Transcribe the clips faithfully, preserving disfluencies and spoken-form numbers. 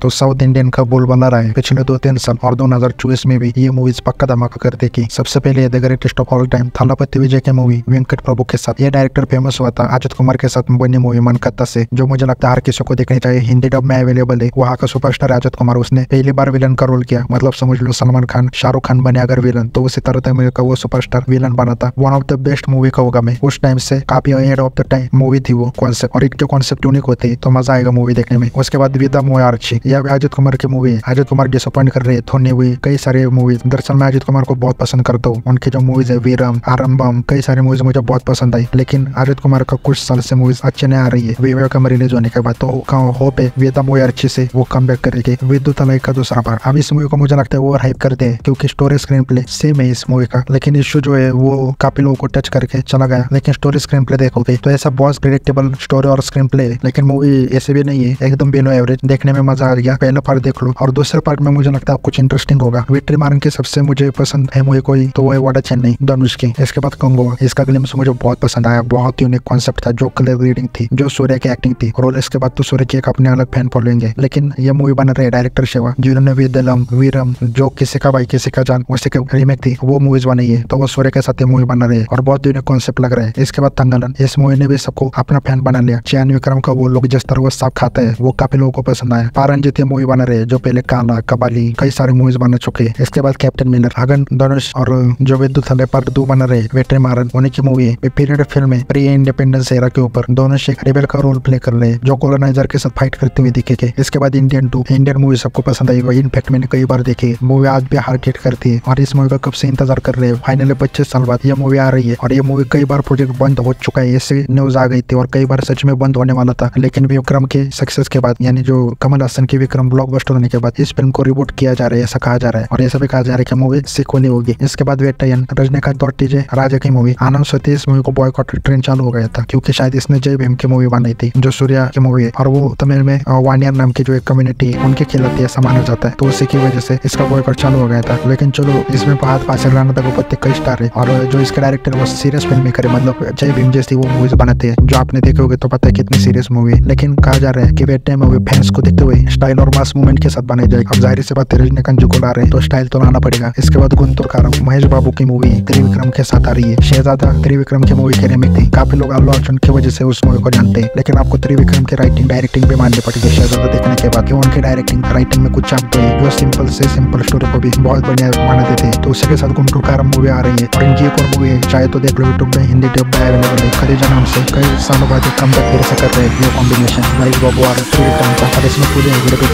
तो south Indian का बोल बना रहा है पिछले दो तीन साल और दो हजार चौबीस में भी ये मूवीज पक्का धमाका कर देगी। सबसे पहले the greatest of all time Thalapathy Vijay की मूवी वेंकट प्रभु के साथ। ये डायरेक्टर फेमस हुआ था अजित कुमार के साथ बनी मूवी मनकत्ता से, जो मुझे लगता है हर किसी को देखनी चाहिए। हिंदी डब में अवेलेबल है। वहाँ का सुपरस्टार अजित कुमार, उसने पहली बार विलन का रोल किया। मतलब समझ लो सलमान खान शाहरुख खान बने अगर विलन, तो उसी तरह तमिल का वो सुपरस्टार विलन बना था। One of the best movie का होगा मैं उस टाइम से, काफी ahead of the time movie थी वो कॉन्सेप्ट, और इनके कॉन्सेप्ट यूनिक होते हैं तो मजा आएगा मूवी देखने में। उसके बाद विदा मोयार्ची, यह भी अजित कुमार की मूवी है। अजित कुमार डिसअपॉइंट कर रहे थे हुई कई सारे मूवीज। दरअसल मैं अजित कुमार को बहुत पसंद करता हूँ। उनकी जो मूवीज है वीरम, आरंभम, कई सारी मूवीज मुझे बहुत पसंद आई। लेकिन अजित कुमार का कुछ साल से मूवीज अच्छे नहीं आ रही है विवेकम रिलीज होने के बाद, तो होप है विदा मोयार्ची से वो कम बैक करेगी। विद्युत अलय का दूसरा पार्ट, अब इस मूवी को मुझे लगता है ओवर हाइप करते हैं क्योंकि स्टोरी स्क्रीन प्ले सेम है इस मूवी का, लेकिन इशू जो है वो काफी लोगों को टच करके चला गया। लेकिन स्टोरी स्क्रीन प्ले देखोगे तो ऐसा बहुत प्रेडिक्टेबल स्टोरी और स्क्रीन प्ले, लेकिन मूवी ऐसे भी नहीं है, एकदम बिलो एवरेज। देखने में मजा आ गया, पहला पार्ट देख लो। और दूसरे पार्ट में मुझे लगता है कुछ इंटरेस्टिंग होगा। विक्ट्री मारन की सबसे मुझे पसंद है मूवी कोई तो वो है वाडा चेन्नई धनुष की। इसके बाद कंगोवा, इसका ग्लिम्स मुझे बहुत पसंद आया। बहुत यूनिक कॉन्सेप्ट था, जो कलर ग्रेडिंग थी, जो सूर्य की एक्टिंग थी। और इसके बाद तो सूर्य की एक अपने अलग फैन फॉलोइंग है। लेकिन ये मूवी बना रहे डायरेक्टर शिवा, जिन्होंने विदलम, वीरम, जो किसी का भाई किसी का जान, उसी के रीमेक थी, वो मूवीज बनाई है। तो वो सूर्य के साथ ये मूवी बना रहे और बहुत यूनिक कॉन्सेप्ट लग रहा है। इसके बाद तंगलन, इस मूवी ने भी सबको अपना फैन बना लिया। चैन विक्रम का वो लोग जिस तरह वो सब खाता है वो काफी लोगों को पसंद आया। पारंजित ये मूवी बना रहे, जो पहले काला, कबाली, कई सारी मूवीज बना चुके हैं। इसके बाद कैप्टन मिलर, अगन धनुष और जो विद्युत अलय पार्ट दो बना रहे वेट्री मारन, उन्हीं की मूवी है। पीरियड फिल्म है प्री इंडिपेंडेंस एरा के ऊपर। दोनों शेख रिबेल का रोल प्ले कर रहे हैं, जो कॉलोनाइजर के साथ फाइट करते हुए दिखेंगे। इसके बाद इंडियन टू, इंडियन मूवी सबको पसंद आई। इनफैक्ट मैंने कई बार देखी, मूवी आज भी हार्ट हिट करती है और इस मूवी का कब से इंतजार कर रहे हैं। फाइनली पच्चीस साल बाद ये मूवी आ रही है और ये मूवी कई बार प्रोजेक्ट बंद हो चुका है, ऐसे न्यूज आ गई थी और कई बार सच में बंद होने वाला था। लेकिन विक्रम के सक्सेस के बाद, यानी जो कमल हसन की विक्रम ब्लॉकबस्टर होने के बाद, इस फिल्म को रिबूट किया जा रहा है ऐसा कहा जा रहा है। और ऐसा भी कहा जा रहा है कि मूवी सिक्वल होगी। इसके बाद वेट्टायन, रजनीकांत और टीजे राजा की मूवी। आनंद सती इस मूवी को बॉयकॉट ट्रेंड चालू हो गया था क्योंकि शायद इसने जय भीम की मूवी बनाई थी, जो सूर्या की मूवी है, और वो तमिल में वानियर नाम की जो एक कम्युनिटी है उनके खिलाफ ऐसा माना जाता है, तो उसी की वजह से इसका बॉयकॉट चालू हो गया था। लेकिन चलो, इसमें फहद फासिल, राणा दग्गुपति कई स्टार है और जो इसके डायरेक्टर वो सीरियस फिल्म मेकर है, मतलब जय भीम जैसी वो मूवीज बनाते हैं, जो आपने देखे होगे तो पता है कितनी सीरियस मूवी है। लेकिन कहा जा रहा है कि वेट्टायन मूवी फैंस को देखते हुए स्टाइल और मास मूवमेंट के साथ बनाई जाएगी। अब जाहिर सी बात है रजनीकांत जी को ला रहे हैं तो स्टाइल तो लाना पड़ेगा। इसके बाद गुंतुर कारम, महेश बाबू की मूवी त्रिविक्रम के साथ आ रही है। शहजादा त्रिविक्रम की मूवी के रीमेक थी। काफी लोग अल्लू अर्जुन की वजह से उस मूवी को जानते हैं, लेकिन आपको त्रिविक्रम की राइटिंग डायरेक्टिंग भी माननी पड़ेगी शहजादा देखने के बाद, उनकी डायरेक्टिंग राइटिंग में कुछ चाप है जो सिंपल से सिंपल स्टोरी को भी बहुत बढ़िया बना देते हैं। तो उसी के साथ गुंटूर कारम मूवी आ रही है और इनकी एक और मूवी है, चाहे तो देख लो यूट्यूब में, हिंदी डब में अवेलेबल है। खरीजा नाम से कई सालों बाद कम बैक फिर से कर रहे हैं ये कॉम्बिनेशन, महेश बाबू और त्रिविक्रम का, और इसमें पूरी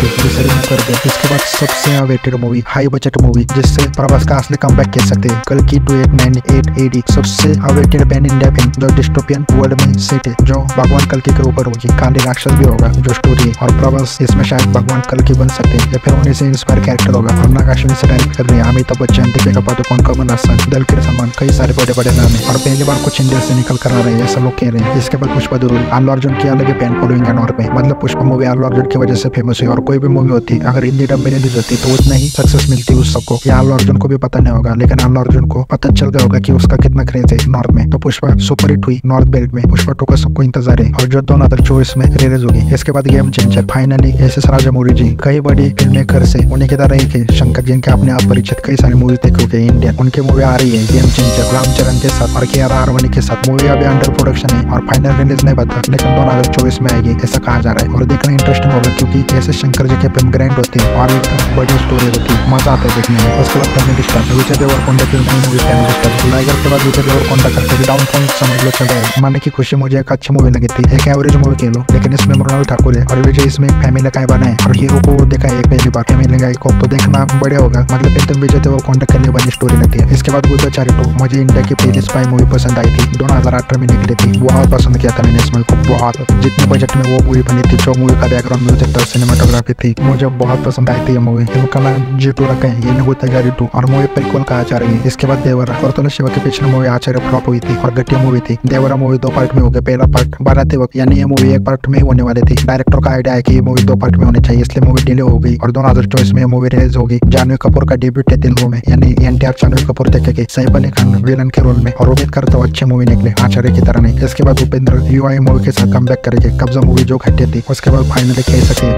कर दे। इसके बाद सबसे awaited movie, high budget movie, जिससे प्रभास का असली कम बैक कह सकते हैं, कल की two eight nine eight AD. सबसे अवेटेड पैन इंडिया फिल्म जो डिस्टोपियन वर्ल्ड में सेट है, जो भगवान कल्कि के ऊपर होगी। काली राक्षस भी होगा जो स्टोरी है, और प्रभास इसमें शायद भगवान कल्कि बन सकते हैं या फिर उन्हीं से इंस्पायर कैरेक्टर होगा। और नागाश्विनी से डायरेक्ट कर रहे हैं अमिताभ बच्चन, दीपिका पादुकोण, कमल हसन, दलकर सलमान, कई सारे बड़े बड़े नाम है और पहली बार कुछ इंडिया से निकल कर आ रहे हैं ऐसा लोग कह रहे हैं। इसके बाद पुष्पा जरूर, अल्लू अर्जुन की अलग फैन फॉलोइंग है नॉर्थ में, मतलब पुष्पा मूवी अल्लू अर्जुन की वजह से फेमस हुई। और कोई भी मूवी होती अगर हिंदी डब में रिलीज होती तो उतना ही सक्सेस मिलती उस सबको। या अल्लू अर्जुन को भी पता नहीं होगा, लेकिन अल्लू अर्जुन को पता चल गया होगा कि उसका कितना क्रेज है नॉर्थ में। तो पुष्पा सुपर हिट हुई नॉर्थ बेल्ट में। पुष्पा टू का सबको इंतजार है और जो दो हजार चौबीस में रिलीज होगी। इसके बाद game changer, finally S S Rajamouli ji, कई बड़ी फिल्म मेकर से उन्हीं की तरह ही शंकर जी के अपने आप परिचित कई सारी मूवी देखोगे इंडियन, उनकी मूवी आ रही है गेम चेंजर रामचरण के साथ और के आर आरवनी के साथ। मूवी अभी अंडर प्रोडक्शन है और फाइनल रिलीज नहीं पता, लेकिन दो हजार चौबीस में आएगी ऐसा कहा जा रहा है। और देखना इंटरेस्टिंग होगा क्योंकि ऐसे शंकर जी की फिल्म ग्रैंड होती है और एकदम बड़ी स्टोरी होती है, मजा आता है देखने में। उसके बाद फैमिली स्टार विजय देवरकोंडा की नई मूवी फैमिली स्टार, लाइगर के बाद विजय देवरकोंडा करके डाउनफॉल समझ लो चल रहा है। मानने की खुशी, मुझे एक अच्छी मूवी लगी थी, एक एवरेज मूवी कह लो, लेकिन इसमें मृणाल ठाकुर है और विजय इसमें फैमिली का बनाए और हीरो को देखा है पहली बार फैमिली गाय को, तो देखना बढ़िया होगा। मतलब एकदम विजय देवरकोंडा करने वाली स्टोरी लगती है। इसके बाद गुद्दाचारी टू, मुझे इंडिया की पहली स्पाई मूवी पसंद आई थी, दो हजार अठारह में निकली थी, बहुत पसंद किया था मैंने इस मूवी को बहुत। जितने बजट में वो मूवी बनी थी, जो मूवी का बैकग्राउंड म्यूजिक था, सिनेमाटोग्राफी थी, मुझे बहुत पसंद आई थी ये मूवी। फिल्म का नाम जी टू रखा है, ये गुद्दाचारी टू, और मूवी प्रीक्वल कहा जा रही है। इसके बाद देवरा, और शिवा के पिछले मूवी आचार्य फ्लॉप हुई थी और घटिया मूवी थी। देवरा मूवी दो पार्ट में हो गया, पहला पार्ट बनाते वक्त, यानी ये मूवी एक पार्ट में होने वाली थी। डायरेक्टर का आइडिया है कि ये मूवी दो पार्ट में होनी चाहिए, इसलिए मूवी डिले हो गई और दो हजार चौबीस में मूवी रिलीज होगी। जानवी कपूर का डेब्यूट है तेलुगु में, यानी एनटीआर जानवी कपूर देखेगी सैफ अली खान विलन के रोल में, और उम्मीद करता हूँ अच्छी मूवी निकले आचार्य की तरह नहीं। इसके बाद उपेंद्र यूआई मूवी के साथ कम बैक करेंगे, कब्जा मूवी जो घटिया थी। उसके बाद फाइनली कह सकते उपेंद्र का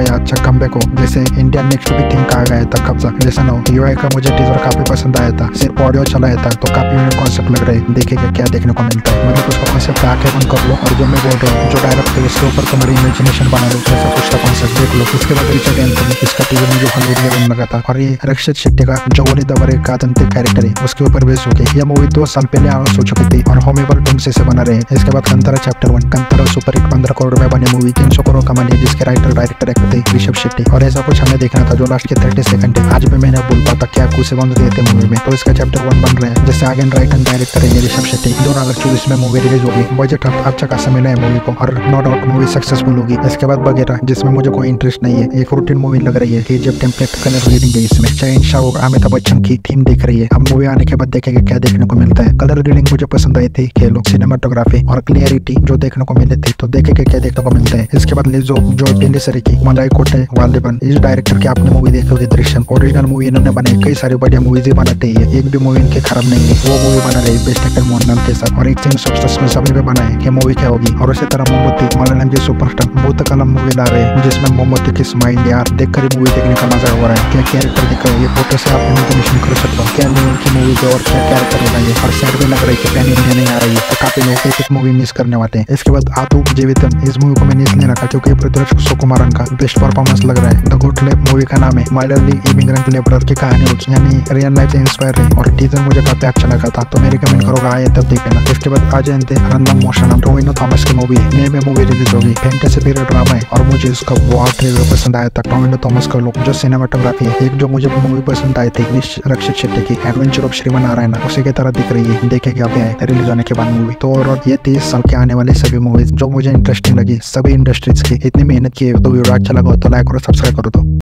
अच्छा कमबैक हो, जैसे इंडियन नेक्स्ट भी थीम कहा गया था कब्जा, वैसा ना हो। यूआई का मुझे टीजर काफी पसंद आया था, सिर्फ ऑडियो चलाया था तो काफी यूनिक कॉन्सेप्ट लग रहा है। देखेगा क्या देखने को मिलता है, मतलब उसका कॉन्सेप्ट आके बंद कर लो और जो मैं बोल रहा हूँ जो डायरेक्ट इसके ऊपर तुम्हारी इमेजिनेशन बना लो, जैसा कुछ का कॉन्सेप्ट देख लो। इसके बाद रिचर्ड एंथनी, इसका टीजर मुझे हॉलीवुड लेवल लगा था और ये रक्षित शेट्टी का जो ओली दवर का अथेंटिक कैरेक्टर है उसके ऊपर बेस हो गई। यह मूवी दो साल पहले आगाज हो चुकी थी और होमेबल ढंग से बना रहे। इसके बाद Kantara chapter one, Kantara super hit पंद्रह करोड़ में बनी मूवी, तीन सौ करोड़ कमानी, जिसके राइटर डायरेक्टर एक्टर थे ऋषभ शेट्टी। और ऐसा कुछ हमें देखना था जो लास्ट के थर्टी सेकंड है। आज भी मैंने बोल पाता क्या कुछ बंद दिए थे मूवी में, तो इसका चैप्टर वन बन रहे हैं, जिससे आगे राइटर डायरेक्टर है ऋषभ शेट्टी। दो हजार चौबीस में मूवी रिलीज होगी, बजट अच्छा खासा मिला है मूवी को और नो डाउट मूवी सक्सेसफुल होगी। इसके बाद वगैरह जिसमें मुझे कोई इंटरेस्ट नहीं है, एक रूटीन मूवी लग रही है कि जब टेम्पलेट कलर रीडिंग है इसमें, चाहे शाहरुख अमिताभ बच्चन की थीम दिख रही है। अब मूवी आने के बाद देखेंगे क्या देखने को मिलता है। कलर रीडिंग मुझे पसंद आई थी, खेलो सिनेमाटोग्राफी और क्लियरिटी जो देखने को मिली थी, तो देखेंगे क्या देखने को मिलता है। इसके बाद लिजो जो टेलीसरी की मलाई कोटे वालेबन, इस डायरेक्टर की आपने मूवी देखी होगी दृश्यम, ओरिजिनल मूवी इन्होंने बनाई, कई सारी बढ़िया मूवीज ही बनाते हैं, एक भी मूवी इनके खराब नहीं है। वो मूवी बना रही बेस्ट एक्टर मोहनलाल के साथ और एक सीन सब्सटेंस में सभी पे बनाए कि मूवी क्या होगी। और उसी तरह मोमबत्ती मलयालम के सुपरस्टार भूत कलम मूवी ला रहे हैं, जिसमें मोमबत्ती की स्माइल यार देखकर ही मूवी देखने का मजा हो रहा है। क्या कैरेक्टर दिख रहा है, ये फोटो से आप इमेजिनेशन कर सकते हो क्या मूवी की मूवी है और क्या कैरेक्टर लगाइए। और सैड भी लग रही है कि पैन इंडिया नहीं आ रही है, तो काफी लोग एक एक मूवी मिस करने वाले हैं। इसके बाद आतु जीवितम, इस मूवी को मैंने इसलिए रखा क्योंकि पृथ्वीराज सुकुमारन का बेस्ट परफॉर्मेंस लग रहा है। द गुड लैब मूवी का नाम है, मलयाली इमिग्रेंट लेबरर की कहानी यानी रियल लाइफ से इंस्पायर है और टीजर मुझे काफी अच्छा लगा था, तो मैं रिकमेंड करूंगा आए तब देखना। इसके बाद आ जाते रंदम मोशन, टोविनो थॉमस की मूवी है, में मूवी रिलीज होगी, फैंटेसी पीरियड ड्रामा है और मुझे इसका बहुत ट्रेलर पसंद आया था। टोविनो थॉमस का लुक, जो सिनेमाटोग्राफी है, एक जो मुझे मूवी पसंद आई थी रक्षित शेट्टी की एडवेंचर ऑफ श्रीमनारायण, उसी की तरह दिख रही है। देखेगा क्या है रिलीज होने के बाद मूवी। तो और ये तीस साल के आने वाले सभी मूवीज जो मुझे इंटरेस्टिंग लगी, सभी इंडस्ट्रीज की इतनी मेहनत की है, तो वीडियो अच्छा लगा तो लाइक करो, सब्सक्राइब करो। तो